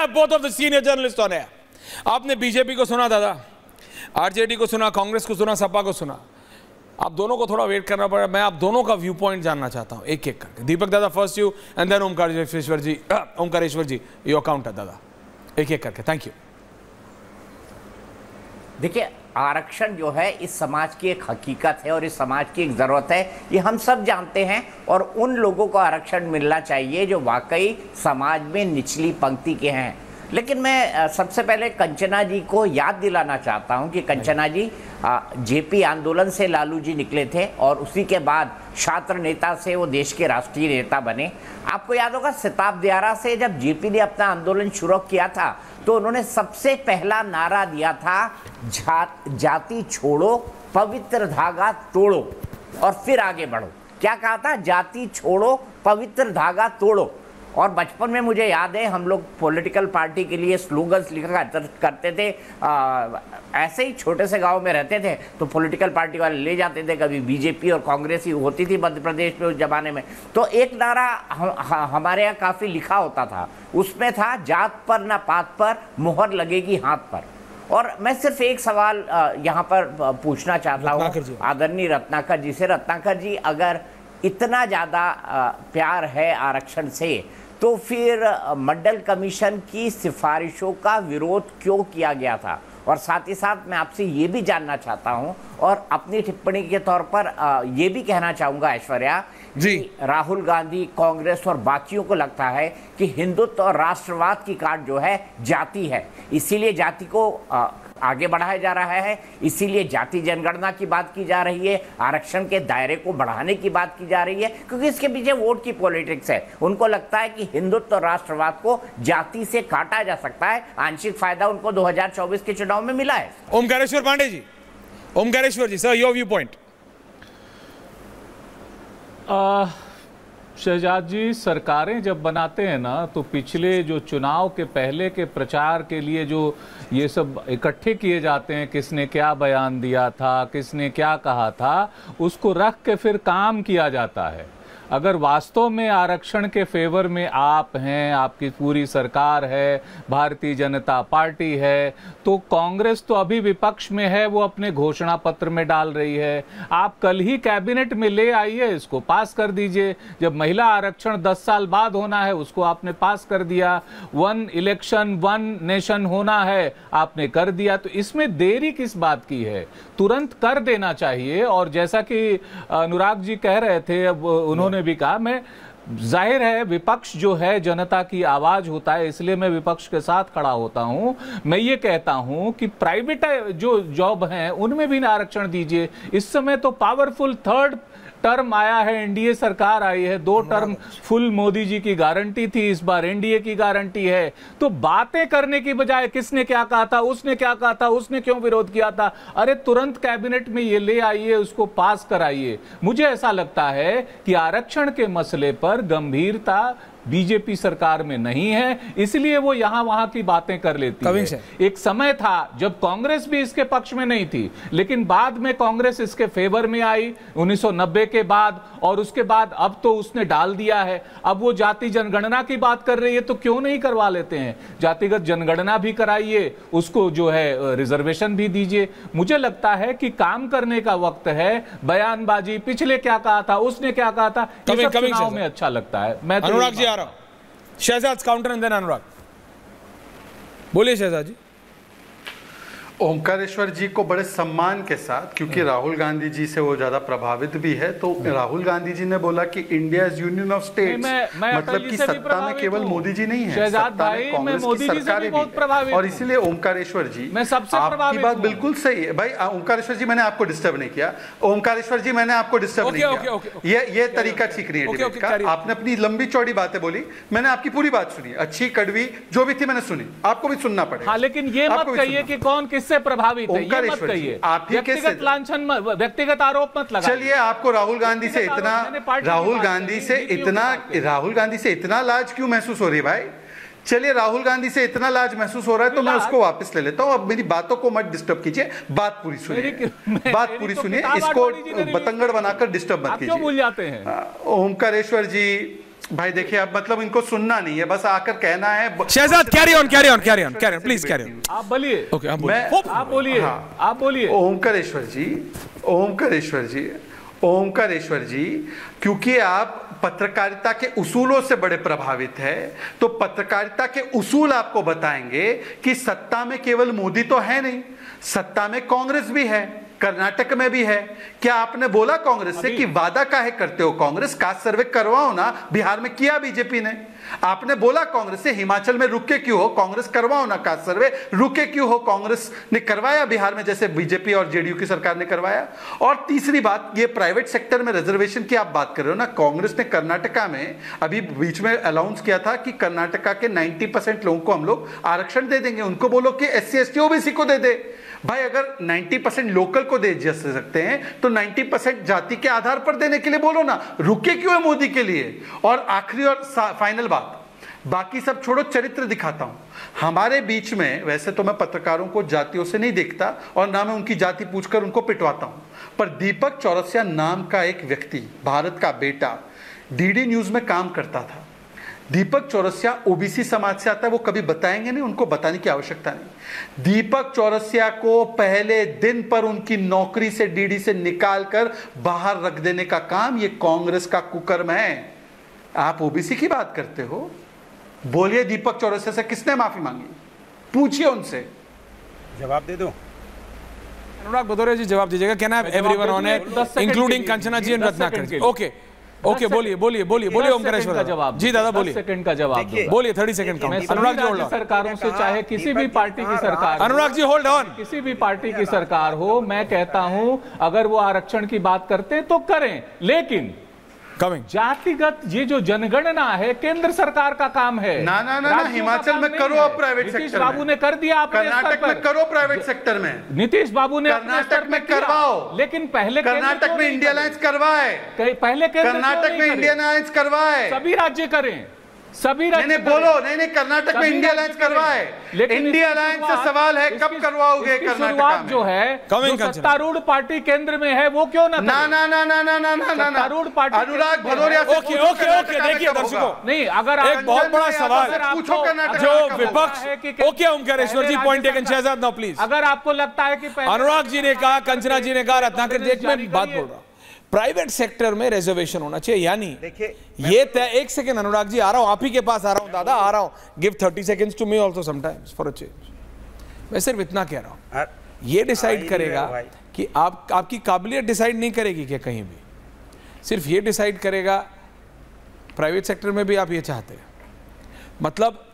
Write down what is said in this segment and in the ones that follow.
have both of the senior journalists on air. आपने BJP को सुना दादा, आरजेडी को सुना, कांग्रेस को सुना, सपा को सुना। आप दोनों को थोड़ा वेट करना पड़ा। मैं आप दोनों का व्यू पॉइंट जानना चाहता हूं एक एक करके। दीपक दादा first you and then Omkareshwar ji your counter दादा, एक एक करके। Thank you. देखिए, आरक्षण जो है इस समाज की एक हकीकत है और इस समाज की एक ज़रूरत है, ये हम सब जानते हैं। और उन लोगों को आरक्षण मिलना चाहिए जो वाकई समाज में निचली पंक्ति के हैं। लेकिन मैं सबसे पहले कंचना जी को याद दिलाना चाहता हूं कि कंचना जी जेपी आंदोलन से लालू जी निकले थे और उसी के बाद छात्र नेता से वो देश के राष्ट्रीय नेता बने। आपको याद होगा सिताब दियारा से जब जेपी ने अपना आंदोलन शुरू किया था तो उन्होंने सबसे पहला नारा दिया था, जाति छोड़ो पवित्र धागा तोड़ो और फिर आगे बढ़ो। क्या कहा था? जाति छोड़ो पवित्र धागा तोड़ो। और बचपन में मुझे याद है हम लोग पॉलिटिकल पार्टी के लिए स्लोगन्स लिखा करते थे। ऐसे ही छोटे से गांव में रहते थे तो पॉलिटिकल पार्टी वाले ले जाते थे, कभी बीजेपी और कांग्रेस ही होती थी मध्य प्रदेश में उस जमाने में। तो एक नारा हमारे यहाँ काफ़ी लिखा होता था, उसमें था, जात पर ना पात पर मोहर लगेगी हाथ पर। और मैं सिर्फ एक सवाल यहाँ पर पूछना चाहता हूँ आदरणीय रत्नाकर जी से। रत्नाकर जी, अगर इतना ज़्यादा प्यार है आरक्षण से तो फिर मंडल कमीशन की सिफारिशों का विरोध क्यों किया गया था? और साथ ही साथ मैं आपसे ये भी जानना चाहता हूं और अपनी टिप्पणी के तौर पर ये भी कहना चाहूँगा ऐश्वर्या जी, राहुल गांधी, कांग्रेस और बाकियों को लगता है कि हिंदुत्व और राष्ट्रवाद की काट जो है जाति है, इसीलिए जाति को आगे बढ़ाया जा रहा है, इसीलिए जाति जनगणना की बात की जा रही है, आरक्षण के दायरे को बढ़ाने की बात की जा रही है, क्योंकि इसके पीछे वोट की पॉलिटिक्स है। उनको लगता है कि हिंदुत्व और राष्ट्रवाद को जाति से काटा जा सकता है। आंशिक फायदा उनको 2024 के चुनाव में मिला है। Omkareshwar Pandey ji, Omkareshwar ji sir, your viewpoint. Shehzad ji, सरकारें जब बनाते हैं ना तो पिछले जो चुनाव के पहले के प्रचार के लिए जो ये सब इकट्ठे किए जाते हैं, किसने क्या बयान दिया था, किसने क्या कहा था, उसको रख के फिर काम किया जाता है। अगर वास्तव में आरक्षण के फेवर में आप हैं, आपकी पूरी सरकार है, भारतीय जनता पार्टी है, तो कांग्रेस तो अभी विपक्ष में है, वो अपने घोषणा पत्र में डाल रही है। आप कल ही कैबिनेट में ले आइए, इसको पास कर दीजिए। जब महिला आरक्षण 10 साल बाद होना है उसको आपने पास कर दिया। 1 इलेक्शन 1 नेशन होना है, आपने कर दिया। तो इसमें देरी किस बात की है? तुरंत कर देना चाहिए। और जैसा कि अनुराग जी कह रहे थे, अब उन्होंने भी कहा, मैं जाहिर है विपक्ष जो है जनता की आवाज होता है, इसलिए मैं विपक्ष के साथ खड़ा होता हूं। मैं ये कहता हूं कि प्राइवेट जो जॉब हैं उनमें भी आरक्षण दीजिए। इस समय तो पावरफुल 3rd टर्म आया है, एनडीए सरकार आई है, 2 टर्म फुल मोदी जी की गारंटी थी, इस बार एनडीए की गारंटी है। तो बातें करने की बजाय किसने क्या कहा था, उसने क्या कहा था, उसने क्यों विरोध किया था, अरे तुरंत कैबिनेट में ये ले आइए, उसको पास कराइए। मुझे ऐसा लगता है कि आरक्षण के मसले पर गंभीरता बीजेपी सरकार में नहीं है, इसलिए वो यहां वहां की बातें कर लेती है। एक समय था जब कांग्रेस भी इसके पक्ष में नहीं थी, लेकिन बाद में कांग्रेस इसके फेवर में आई 1990 के बाद, और उसके बाद अब तो उसने डाल दिया है। अब वो जाति जनगणना की बात कर रही है, तो क्यों नहीं करवा लेते हैं? जातिगत जनगणना भी कराइए, उसको जो है रिजर्वेशन भी दीजिए। मुझे लगता है कि काम करने का वक्त है। बयानबाजी, पिछले क्या कहा था, उसने क्या कहा था, ये सब चुनाव में अच्छा लगता है। मैं अनुराग जी आ रहा हूं। Shehzad counter and then Anurag. बोलिए शहजाद जी। ओमकारेश्वर जी को बड़े सम्मान के साथ, क्योंकि राहुल गांधी जी से वो ज्यादा प्रभावित भी है, तो राहुल गांधी जी ने बोला कि India is union of states, मतलब कि सत्ता में केवल मोदी जी नहीं है, सत्ता में कांग्रेस की सरकारें भी। और इसीलिए ओमकारेश्वर जी, आपकी बात बिल्कुल सही है भाई। ओमकारेश्वर जी, मैंने आपको डिस्टर्ब नहीं किया। ओमकारेश्वर जी, मैंने आपको डिस्टर्ब नहीं किया। ये तरीका ठीक नहीं है डिबेट का। आपने अपनी लंबी चौड़ी बातें बोली, मैंने आपकी पूरी बात सुनी, अच्छी कड़वी जो भी थी मैंने सुनी। आपको भी सुनना पड़ेगा। लेकिन ये मत कहिए कि कौन किससे प्रभावित है, ये मत कहिए। व्यक्तिगत लांछन, व्यक्तिगत आरोप मत लगाइए। चलिए, आपको राहुल गांधी से इतना लाज क्यों महसूस हो रही है भाई? चलिए, राहुल गांधी से इतना लाज महसूस हो रहा है तो मैं उसको वापस ले लेता हूं। अब मेरी बातों को मत डिस्टर्ब कीजिए, बात पूरी सुनिए, बात पूरी सुनिए, इसको बतंगड़ बनाकर डिस्टर्ब मत कीजिए। क्यों भूल जाते हैं? ओमकारेश्वर जी, भाई देखिए, अब मतलब इनको सुनना नहीं है, बस आकर कहना है। Shehzad carry on please carry on. आप बोलिए। ओके, आप बोलिए। आप बोलिए। ओमकारेश्वर जी, क्योंकि आप पत्रकारिता के उसूलों से बड़े प्रभावित है, तो पत्रकारिता के उसूल आपको बताएंगे कि सत्ता में केवल मोदी तो है नहीं, सत्ता में कांग्रेस भी है, कर्नाटक में भी है। क्या आपने बोला कांग्रेस से कि वादा काहे करते हो कांग्रेस, कास्ट सर्वे करवाओ ना, बिहार में किया बीजेपी ने। आपने बोला कांग्रेस से हिमाचल में रुके क्यों हो, कांग्रेस करवाओ ना कास्ट सर्वे, रुके क्यों हो, कांग्रेस ने करवाया बिहार में जैसे बीजेपी और जेडीयू की सरकार ने करवाया। और तीसरी बात, ये प्राइवेट सेक्टर में रिजर्वेशन की आप बात कर रहे हो ना, कांग्रेस ने कर्नाटका में अभी बीच में अनाउंस किया था कि कर्नाटका के 90% लोगों को हम लोग आरक्षण दे देंगे, उनको बोलो कि SC ST OBC को दे दे। भाई अगर 90% लोकल को दे सकते हैं तो 90% जाति के आधार पर देने के लिए बोलो ना, रुके क्यों है मोदी के लिए। और आखिरी और फाइनल बात, बाकी सब छोड़ो, चरित्र दिखाता हूं हमारे बीच में। वैसे तो मैं पत्रकारों को जातियों से नहीं देखता और ना मैं उनकी जाति पूछकर उनको पिटवाता हूं, पर दीपक चौरसिया नाम का एक व्यक्ति, भारत का बेटा, DD न्यूज में काम करता था। दीपक चौरसिया OBC समाज से आता है, वो कभी बताएंगे नहीं, उनको बताने की आवश्यकता नहीं। दीपक चौरसिया को पहले दिन पर उनकी नौकरी से, DD से निकालकर बाहर रख देने का काम ये कांग्रेस का कुकर्म है। आप OBC की बात करते हो, बोलिए दीपक चौरसिया से किसने माफी मांगी, पूछिए उनसे, जवाब दे दो। अनुराग भदौरिया जी जवाब दीजिएगा। Can I have everyone on it including Kanchana ji and Ratnakar ji? Okay बोलिए ओमकारेश्वर का जवाब जी। दादा बोलिए, सेकंड का जवाब बोलिए, 30 सेकंड का। Anurag ji hold on. सरकारों से चाहे किसी भी पार्टी की सरकार, अनुराग जी होल्ड ऑन, किसी भी पार्टी की सरकार हो, मैं कहता हूं अगर वो आरक्षण की बात करते हैं तो करें, लेकिन जातिगत ये जो जनगणना है केंद्र सरकार का काम है। ना ना ना, ना हिमाचल में करो अब प्राइवेट सेक्टर में। नीतीश बाबू ने कर दिया, कर्नाटक में करो प्राइवेट सेक्टर में। नीतीश बाबू ने कर्नाटक में करवाओ, लेकिन पहले कर्नाटक में इंडिया अलायंस करवाए, पहले कर्नाटक में इंडियन अलायंस करवाए, सभी राज्य करें, सभी राज्य नहीं बोलो, नहीं कर्नाटक में इंडिया अलायंस करवाए। इंडिया अलायंस से सवाल है कब करवाओगे कर्नाटक में? जो है सत्तारूढ़ पार्टी केंद्र में है वो क्यों ना सत्तारूढ़ पार्टी अनुराग भदौरिया से ओके देखिए दर्शकों, नहीं अगर एक बहुत बड़ा सवाल पूछो कर्नाटक जो विपक्ष। Okay Omkareshwar ji, point taken. Shehzad now please. अगर आपको लगता है कि अनुराग जी ने कहा, कंचना जी ने कहा, रत्नाकर जी, एक मैं बात बोल रहा हूं, प्राइवेट सेक्टर में रिजर्वेशन होना चाहिए, यानी ये तय। एक सेकंड अनुराग जी, आ रहा हूं, आप ही के पास आ रहा हूं दादा, आ रहा हूं। Give 30 seconds to me also sometimes for a change. मैं सिर्फ इतना कह रहा हूं, ये डिसाइड करेगा कि आपकी काबिलियत डिसाइड नहीं करेगी कि कहीं भी, सिर्फ ये डिसाइड करेगा प्राइवेट सेक्टर में भी आप ये चाहते हैं। मतलब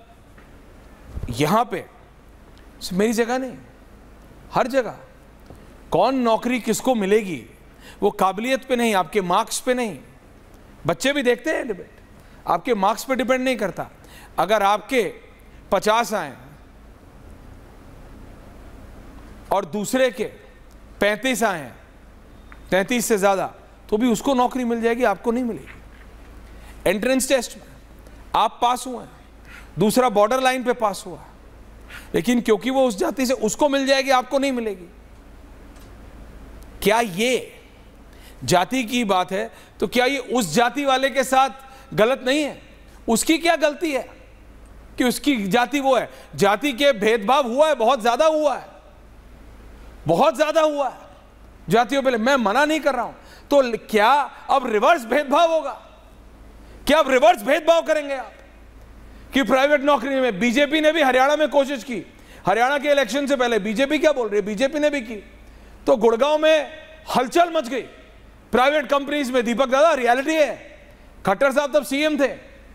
यहां पे मेरी जगह नहीं, हर जगह कौन नौकरी किसको मिलेगी वो काबिलियत पे नहीं, आपके मार्क्स पे नहीं। बच्चे भी देखते हैं डिबेट, आपके मार्क्स पे डिपेंड नहीं करता। अगर आपके 50 आए और दूसरे के 35 आए, 33 से ज्यादा, तो भी उसको नौकरी मिल जाएगी, आपको नहीं मिलेगी। एंट्रेंस टेस्ट में आप पास हुए, दूसरा बॉर्डर लाइन पे पास हुआ, लेकिन क्योंकि वो उस जाति से, उसको मिल जाएगी, आपको नहीं मिलेगी। क्या ये जाति की बात है तो क्या ये उस जाति वाले के साथ गलत नहीं है? उसकी क्या गलती है कि उसकी जाति वो है? जाति के भेदभाव हुआ है, बहुत ज्यादा हुआ है, बहुत ज्यादा हुआ है जातियों पे। मैं मना नहीं कर रहा हूं, तो क्या अब रिवर्स भेदभाव होगा? क्या अब रिवर्स भेदभाव करेंगे आप कि प्राइवेट नौकरी में? बीजेपी ने भी हरियाणा में कोशिश की, हरियाणा के इलेक्शन से पहले बीजेपी क्या बोल रही है, बीजेपी ने भी की, तो गुड़गांव में हलचल मच गई प्राइवेट कंपनीज में। दीपक दादा रियलिटी है, खट्टर साहब तब सीएम थे,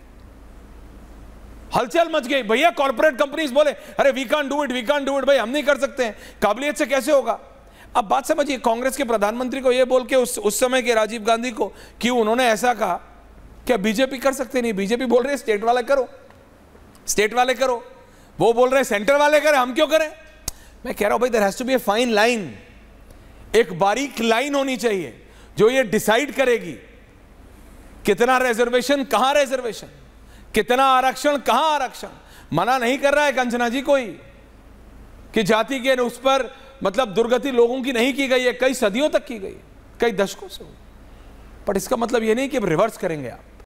हलचल मच गई भैया। कॉर्पोरेट कंपनीज बोले अरे वी कांट डू इट भाई, हम नहीं कर सकते हैं, काबिलियत से कैसे होगा? अब बात समझिए, कांग्रेस के प्रधानमंत्री को यह बोल के उस समय के राजीव गांधी को कि उन्होंने ऐसा कहा, क्या बीजेपी कर सकते नहीं? बीजेपी बोल रहे स्टेट वाले करो, स्टेट वाले करो, वो बोल रहे सेंटर वाले करें, हम क्यों करें? मैं कह रहा हूं भाई, there has to be a fine line, एक बारीक लाइन होनी चाहिए जो ये डिसाइड करेगी कितना रिजर्वेशन, कहां रिजर्वेशन, कितना आरक्षण, कहां आरक्षण। मना नहीं कर रहा है कंचना जी कोई कि जाति के उस पर मतलब दुर्गति लोगों की नहीं की गई है, कई सदियों तक की गई, कई दशकों से, पर इसका मतलब ये नहीं कि अब रिवर्स करेंगे आप।